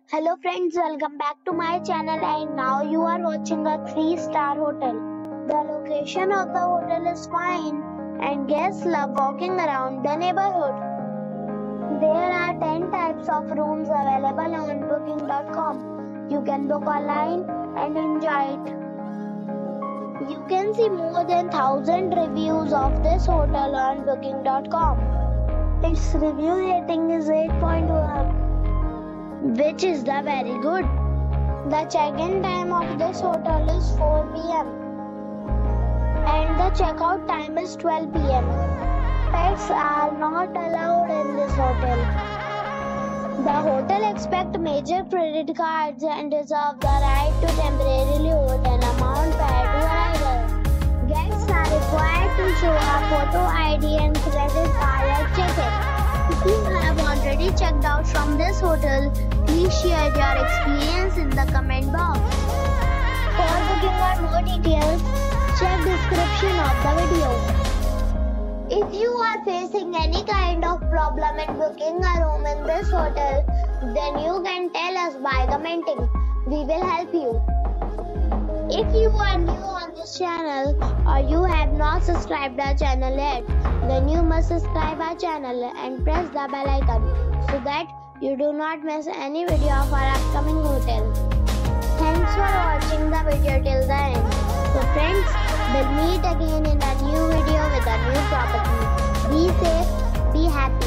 Hello friends, welcome back to my channel and now you are watching a 3-star hotel. The location of the hotel is fine and guests love walking around the neighborhood. There are 10 types of rooms available on booking.com. You can book online and enjoy it. You can see more than 1000 reviews of this hotel on booking.com. Its review rating is 8.1. which is the very good. The check-in time of this hotel is 4 p.m. and the check-out time is 12 p.m. Pets are not allowed in this hotel. The hotel accepts major credit cards and reserves the right to temporarily hold an amount prior to arrival. Guests are required to show a photo ID and credit card at check-in. If you have already checked out from this hotel, please share your experience in the comment box. For booking or more details, check description of the video. If you are facing any kind of problem in booking a room in this hotel, then you can tell us by commenting. We will help you. If you are new on this channel or you have not subscribed our channel yet, then you must subscribe our channel and press the bell icon so that you do not miss any video of our upcoming hotel. Thanks for watching the video till the end. So friends, we'll meet again in a new video with a new property. Be safe, be happy.